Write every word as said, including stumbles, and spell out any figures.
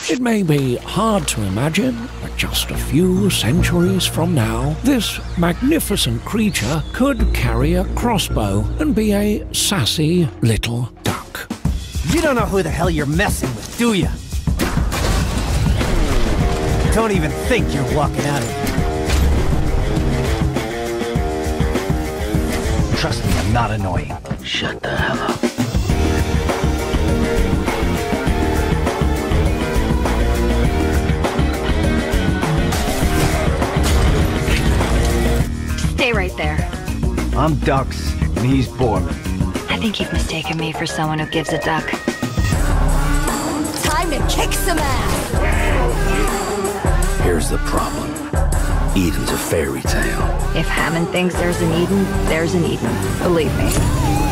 It may be hard to imagine, but just a few centuries from now, this magnificent creature could carry a crossbow and be a sassy little duck. You don't know who the hell you're messing with, do you? Don't even think you're walking out of here. Trust me, I'm not annoying. Shut the hell up. Stay right there. I'm Ducks, and he's Borman. I think you've mistaken me for someone who gives a duck. Time to kick some ass! Here's the problem. Eden's a fairy tale. If Hammond thinks there's an Eden, there's an Eden. Believe me.